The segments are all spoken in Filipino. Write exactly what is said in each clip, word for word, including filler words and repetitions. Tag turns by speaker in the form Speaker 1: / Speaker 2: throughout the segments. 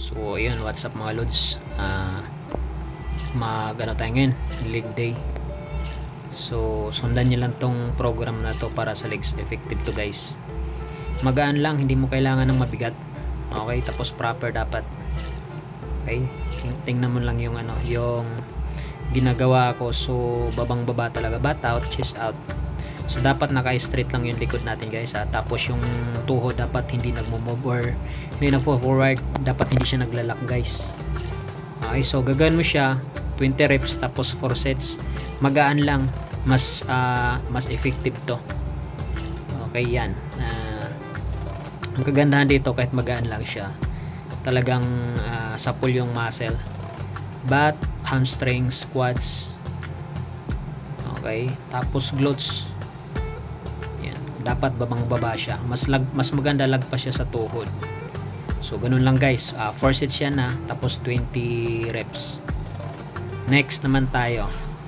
Speaker 1: So ayun, what's up mga lods. Ah, mag ano tayo ngayon, leg day. So sundan niyo lang tong program na to para sa legs. Effective to guys. Magaan lang, hindi mo kailangan ng mabigat. Okay, tapos proper dapat. Okay, tingnan mo lang yung ano, yung ginagawa ko. So babang baba talaga, bat out, chest out. So dapat naka-straight lang yung likod natin guys ha. Tapos yung tuhod dapat hindi nagmo-move or hindi nagpo-forward, dapat hindi siya naglalak guys. Okay, so gagawin mo siya twenty reps tapos four sets. Magaan lang, mas uh, mas effective to. Okay, yan. Uh, ang kagandahan dito kahit magaan lang siya, talagang uh, sapul yung muscle. Bat, hamstrings, quads. Okay, tapos glutes. Dapat babang baba siya, mas lag, mas maganda lagpas siya sa tuhod. So ganun lang guys, uh, four sets yan na, tapos twenty reps. Next naman tayo.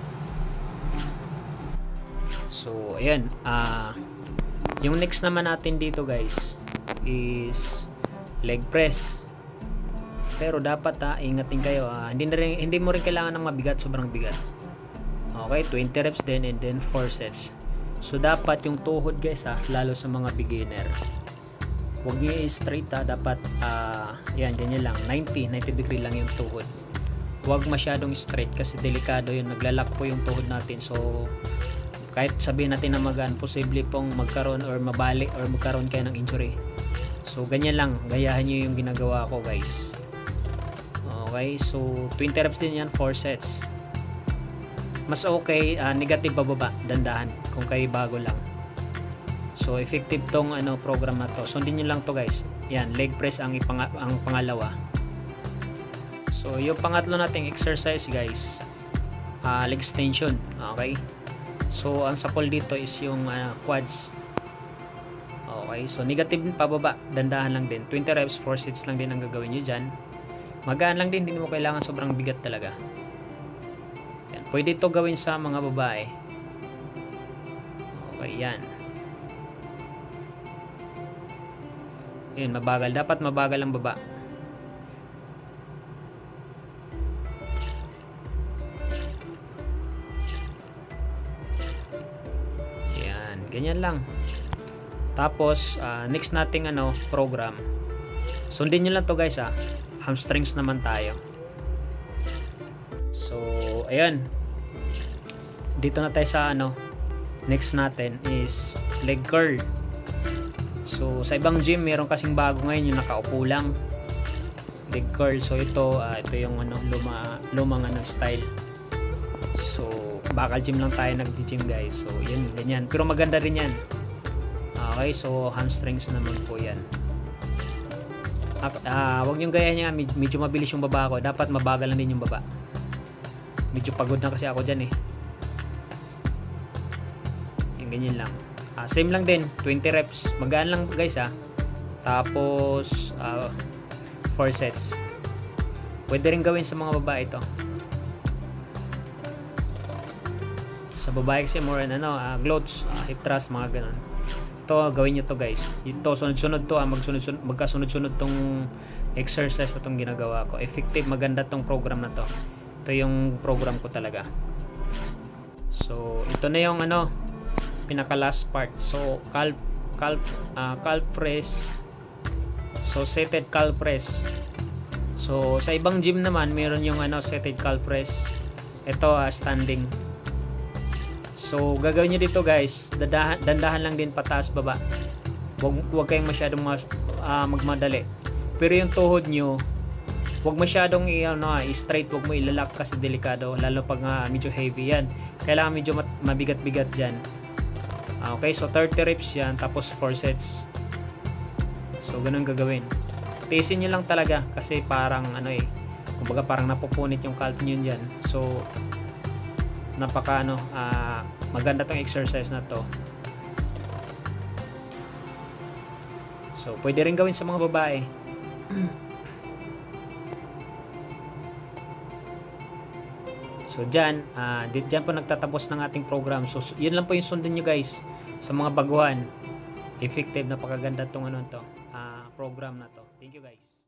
Speaker 1: So ayan, uh, yung next naman natin dito guys is leg press. Pero dapat ha, ingatin kayo, uh, hindi, na rin, hindi mo rin kailangan ng mabigat, sobrang bigat. Okay, twenty reps din and then four sets. So dapat yung tuhod guys ha, lalo sa mga beginner, huwag nyo i-straight ha, dapat uh, yan, ganyan lang, ninety degree lang yung tuhod. Huwag masyadong straight kasi delikado yun, naglalak po yung tuhod natin. So kahit sabihin natin na magaan, posible pong magkaroon or mabalik or magkaroon kayo ng injury. So ganyan lang, gayahan nyo yung ginagawa ko guys. Okay, so twenty reps din yan, four sets. Mas okay, uh, negative bababa, dandahan kung kayo bago lang. So effective tong ano program na to. Sundin niyo lang to guys. Yan, leg press ang ipang ang pangalawa. So yung pangatlo nating exercise guys, uh, leg extension. Okay? So ang sapol dito is yung uh, quads. Okay, so negative pababa, dandahan lang din. twenty reps, four sets lang din ang gagawin niyo diyan. Magaan lang din, hindi mo kailangan sobrang bigat talaga. Pwede ito gawin sa mga babae. Okay, yan. Yan, mabagal. Dapat mabagal ang baba. Yan, ganyan lang. Tapos, uh, next nating ano, program. Sundin nyo lang to guys ha. Hamstrings naman tayo. So, ayan. Dito na tayo sa ano, next natin is leg curl. So sa ibang gym meron kasing bago ngayon yung nakaupo lang, leg curl. So ito uh, ito yung ano luma lumang ano style. So bakal gym lang tayo nagji-gym guys. So yun ganyan, pero maganda rin yan. Okay, so hamstrings naman po yan. Uh, uh, wag niyong gayahin niya, medyo mabilis yung baba ko, dapat mabagal lang din yung baba. Medyo pagod na kasi ako dyan eh. Ganyan lang. Uh, same lang din, twenty reps. Magaan lang guys ha. Tapos uh, four sets. Pwede rin gawin sa mga babae ito. Sa babae kasi more ano, uh, glutes, uh, hip thrust, mga ganun. Ito, gawin nyo to guys. Ito, sunod-sunod to. Uh, magsunod-sunod, magkasunod-sunod tong exercise na tong ginagawa ko. Effective, maganda tong program na to. Ito yung program ko talaga. So, ito na yung ano, pinaka last part. So calf calf uh, calf press. So seated calf press. So sa ibang gym naman meron yung ano seated calf press. Ito uh, standing. So gagawin niyo dito guys, dadahan, dandahan lang din pataas baba. Huwag huwag kayong masyadong mas, uh, magmadali. Pero yung tuhod niyo huwag masyadong i ano, i-straight, huwag mo ilalak kasi delikado lalo pag uh, medyo heavy yan. Kailangan medyo mabigat-bigat diyan. Okay, so thirty reps yan, tapos four sets. So, ganun gagawin. Tiisin nyo lang talaga kasi parang ano eh, kumbaga parang napupunit yung calf nyo dyan. So, napaka ano, uh, maganda tong exercise na to. So, pwede rin gawin sa mga babae. So dyan, uh, dyan po nagtatapos ng ating program. So yun lang po yung sundin nyo guys sa mga baguhan. Effective, napakaganda tong ano to, uh, program na to. Thank you guys.